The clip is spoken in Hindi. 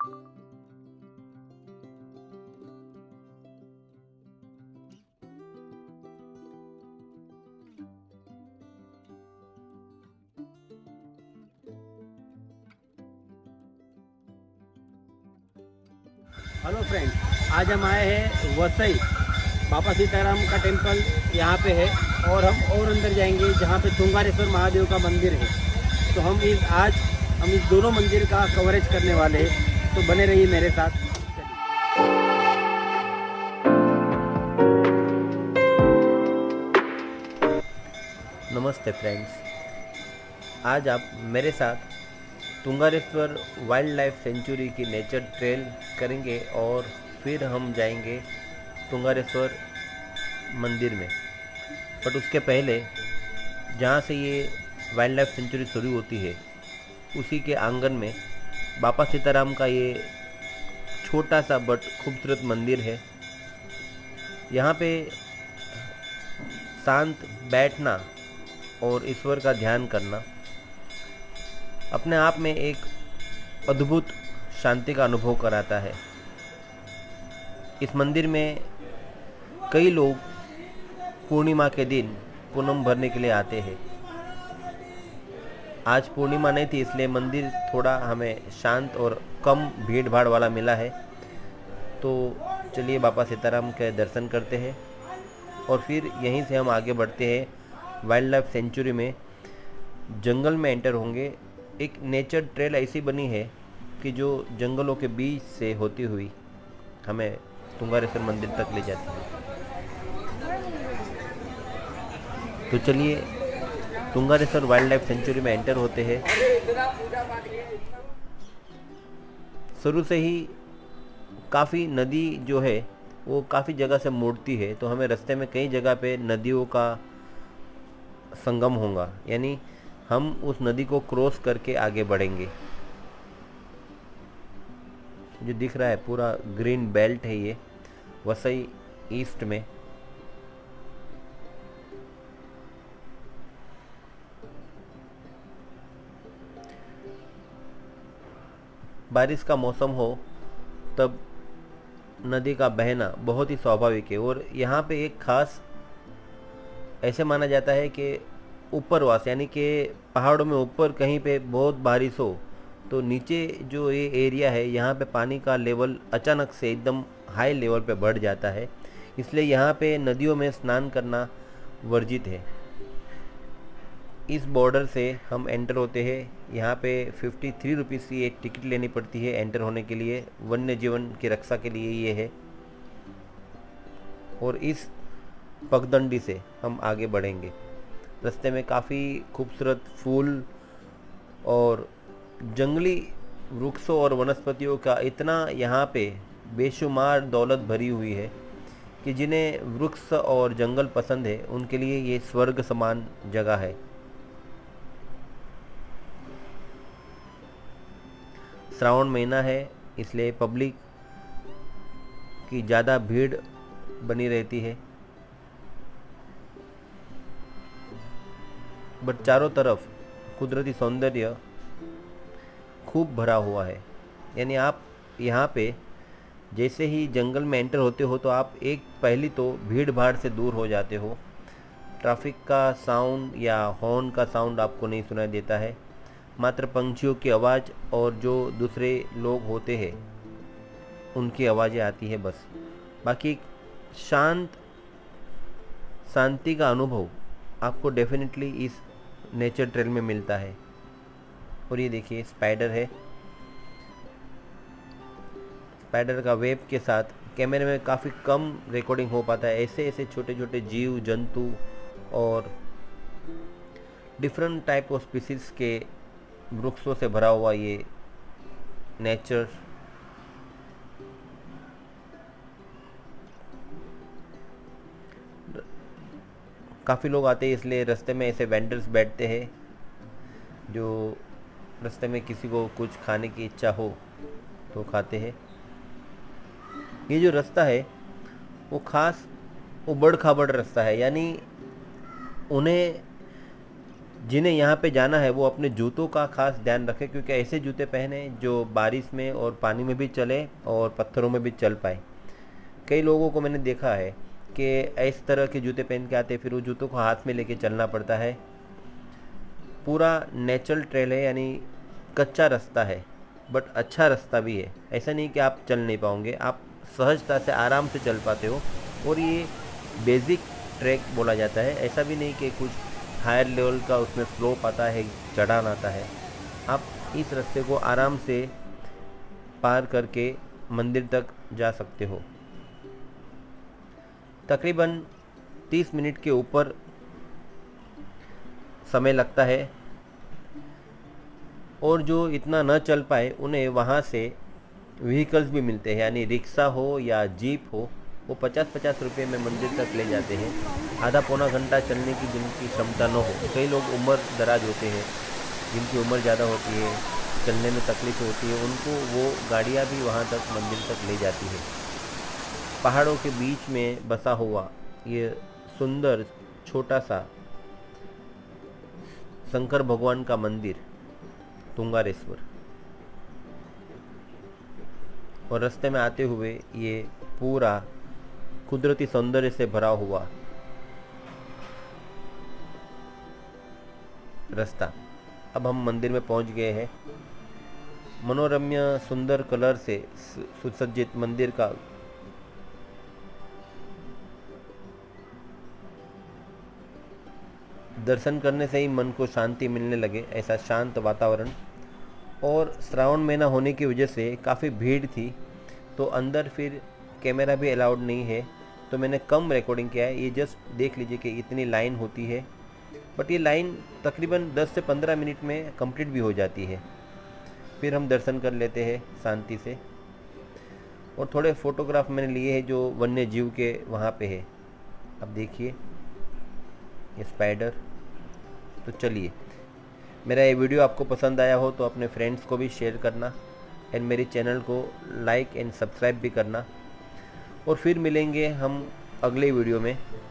हेलो फ्रेंड, आज हम आए हैं वसई बाबा सीताराम का टेम्पल यहाँ पे है और हम और अंदर जाएंगे जहाँ पे तुंगारेश्वर महादेव का मंदिर है। तो हम इस दोनों मंदिर का कवरेज करने वाले हैं, तो बने रहिए मेरे साथ। नमस्ते फ्रेंड्स, आज आप मेरे साथ तुंगारेश्वर वाइल्ड लाइफ सेंचुरी की नेचर ट्रेल करेंगे और फिर हम जाएंगे तुंगारेश्वर मंदिर में। बट उसके पहले जहाँ से ये वाइल्ड लाइफ सेंचुरी शुरू होती है उसी के आंगन में बाबा सीताराम का ये छोटा सा बट खूबसूरत मंदिर है। यहाँ पे शांत बैठना और ईश्वर का ध्यान करना अपने आप में एक अद्भुत शांति का अनुभव कराता है। इस मंदिर में कई लोग पूर्णिमा के दिन पूनम भरने के लिए आते हैं। आज पूर्णिमा नहीं थी, इसलिए मंदिर थोड़ा हमें शांत और कम भीड़ भाड़ वाला मिला है। तो चलिए बाबा सीताराम के दर्शन करते हैं और फिर यहीं से हम आगे बढ़ते हैं वाइल्ड लाइफ सेंचुरी में। जंगल में एंटर होंगे। एक नेचर ट्रेल ऐसी बनी है कि जो जंगलों के बीच से होती हुई हमें तुंगारेश्वर मंदिर तक ले जाती है। तो चलिए तुंगारेश्वर वाइल्ड लाइफ सेंचुरी में एंटर होते हैं। शुरू से ही काफ़ी नदी जो है वो काफ़ी जगह से मुड़ती है, तो हमें रास्ते में कई जगह पे नदियों का संगम होगा, यानी हम उस नदी को क्रॉस करके आगे बढ़ेंगे। जो दिख रहा है पूरा ग्रीन बेल्ट है ये वसई ईस्ट में। बारिश का मौसम हो तब नदी का बहना बहुत ही स्वाभाविक है। और यहाँ पे एक खास ऐसे माना जाता है कि ऊपरवास यानी कि पहाड़ों में ऊपर कहीं पे बहुत बारिश हो तो नीचे जो ये एरिया है यहाँ पे पानी का लेवल अचानक से एकदम हाई लेवल पे बढ़ जाता है। इसलिए यहाँ पे नदियों में स्नान करना वर्जित है। इस बॉर्डर से हम एंटर होते हैं। यहाँ पे 53 रुपीज़ की एक टिकट लेनी पड़ती है एंटर होने के लिए। वन्य जीवन की रक्षा के लिए ये है। और इस पगडंडी से हम आगे बढ़ेंगे। रास्ते में काफ़ी खूबसूरत फूल और जंगली वृक्षों और वनस्पतियों का इतना यहाँ पे बेशुमार दौलत भरी हुई है कि जिन्हें वृक्ष और जंगल पसंद है उनके लिए ये स्वर्ग समान जगह है। श्रावण महीना है इसलिए पब्लिक की ज़्यादा भीड़ बनी रहती है। बट चारों तरफ कुदरती सौंदर्य खूब भरा हुआ है। यानी आप यहाँ पे जैसे ही जंगल में एंटर होते हो तो आप एक पहली तो भीड़ भाड़ से दूर हो जाते हो। ट्रैफिक का साउंड या हॉर्न का साउंड आपको नहीं सुनाई देता है। मात्र पंछियों की आवाज़ और जो दूसरे लोग होते हैं उनकी आवाज़ें आती है बस। बाकी शांति का अनुभव आपको डेफिनेटली इस नेचर ट्रेल में मिलता है। और ये देखिए स्पाइडर है। स्पाइडर का वेब के साथ कैमरे में काफ़ी कम रिकॉर्डिंग हो पाता है। ऐसे ऐसे छोटे छोटे जीव जंतु और डिफरेंट टाइप ऑफ स्पीसीज के वृक्षों से भरा हुआ ये नेचर काफ़ी लोग आते हैं, इसलिए रास्ते में ऐसे वेंडर्स बैठते हैं जो रास्ते में किसी को कुछ खाने की इच्छा हो तो खाते हैं। ये जो रास्ता है वो खास उबड़ खाबड़ रास्ता है, यानी उन्हें जिन्हें यहाँ पे जाना है वो अपने जूतों का खास ध्यान रखें, क्योंकि ऐसे जूते पहने जो बारिश में और पानी में भी चले और पत्थरों में भी चल पाए। कई लोगों को मैंने देखा है कि इस तरह के जूते पहन के आते, फिर वो जूतों को हाथ में लेके चलना पड़ता है। पूरा नेचुरल ट्रेल है, यानी कच्चा रास्ता है बट अच्छा रास्ता भी है। ऐसा नहीं कि आप चल नहीं पाओगे, आप सहजता से आराम से चल पाते हो। और ये बेसिक ट्रैक बोला जाता है, ऐसा भी नहीं कि कुछ हायर लेवल का उसमें स्लोप आता है, चढ़ान आता है। आप इस रास्ते को आराम से पार करके मंदिर तक जा सकते हो। तकरीबन 30 मिनट के ऊपर समय लगता है, और जो इतना न चल पाए उन्हें वहाँ से व्हीकल्स भी मिलते हैं, यानी रिक्शा हो या जीप हो, वो 50-50 रुपये में मंदिर तक ले जाते हैं। आधा पौना घंटा चलने की जिनकी क्षमता न हो, कई लोग उम्र दराज होते हैं, जिनकी उम्र ज़्यादा होती है, चलने में तकलीफ होती है, उनको वो गाड़ियाँ भी वहाँ तक मंदिर तक ले जाती है। पहाड़ों के बीच में बसा हुआ ये सुंदर छोटा सा शंकर भगवान का मंदिर तुंगारेश्वर, और रास्ते में आते हुए ये पूरा कुदरती सौंदर्य से भरा हुआ रास्ता। अब हम मंदिर में पहुंच गए हैं। मनोरम्य सुंदर कलर से सुसज्जित मंदिर का दर्शन करने से ही मन को शांति मिलने लगे, ऐसा शांत वातावरण। और श्रावण महीना होने की वजह से काफ़ी भीड़ थी, तो अंदर फिर कैमरा भी अलाउड नहीं है, तो मैंने कम रिकॉर्डिंग किया है। ये जस्ट देख लीजिए कि इतनी लाइन होती है, बट ये लाइन तकरीबन 10 से 15 मिनट में कंप्लीट भी हो जाती है। फिर हम दर्शन कर लेते हैं शांति से, और थोड़े फ़ोटोग्राफ मैंने लिए हैं जो वन्य जीव के वहाँ पे है। अब देखिए ये स्पाइडर। तो चलिए, मेरा ये वीडियो आपको पसंद आया हो तो अपने फ्रेंड्स को भी शेयर करना, एंड मेरे चैनल को लाइक एंड सब्सक्राइब भी करना। और फिर मिलेंगे हम अगले वीडियो में।